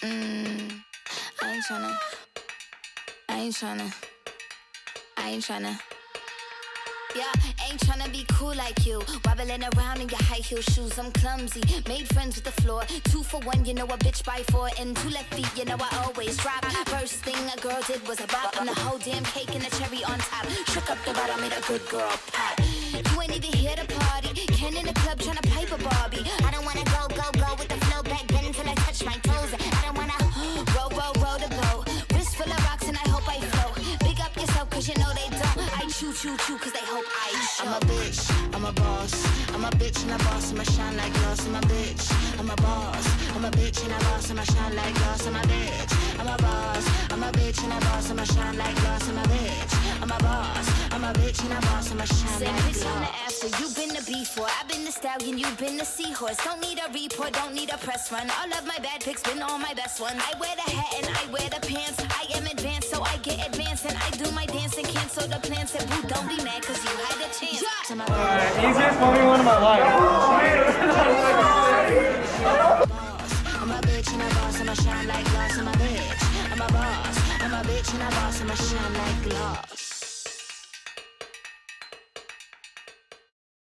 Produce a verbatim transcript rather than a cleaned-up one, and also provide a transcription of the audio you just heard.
Mm, I ain't tryna, I ain't tryna, I ain't tryna. Yeah, ain't tryna be cool like you. Wobbling around in your high heel shoes, I'm clumsy. Made friends with the floor. Two for one, you know a bitch by four. And two left feet, you know I always drop. First thing a girl did was a bop. And the whole damn cake and the cherry on top. Shook up the bottom, made a good girl pop. You ain't even here to party. Ken in the club tryna pipe a Barbie. I don't wanna go, go, go with the flow back then till I touch my toes. I don't wanna roll, roll, roll the boat. Wrist full of rocks and I hope I float. Big up yourself cause you know they don't. I choo, choo, choo cause they hope I show. I'm a bitch, I'm a boss. I'm a bitch and a boss, I'ma shine like glass. I'm a bitch, I'm a boss. I'm a bitch and a boss, I'ma shine like glass. I'm a bitch, I'm a boss. I'm a bitch and a boss, I'ma shine like glass. I'm a bitch, I'm a boss. I'm a bitch and a boss, I'ma shine Say, like bitch, glass. I'm the after, you been the before. I've been the stallion, you've been the seahorse. Don't need a report, don't need a press run. All of my bad pics been all my best ones. I wear the hat and I wear the pants. I am advanced, so I get advanced. And I do my dance and cancel the plans. Said, boo, don't be mad cause you had a chance. Yeah. Uh, easiest funny one of my life. I'm a bitch and a boss, I'ma shine like glass. I'm a bitch, I'm a boss. I'm a bitch and a boss, I'ma shine like glass.